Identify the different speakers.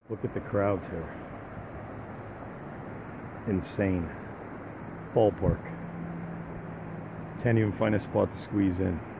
Speaker 1: Look at the crowds here. Insane. Ballpark. Can't even find a spot to squeeze in.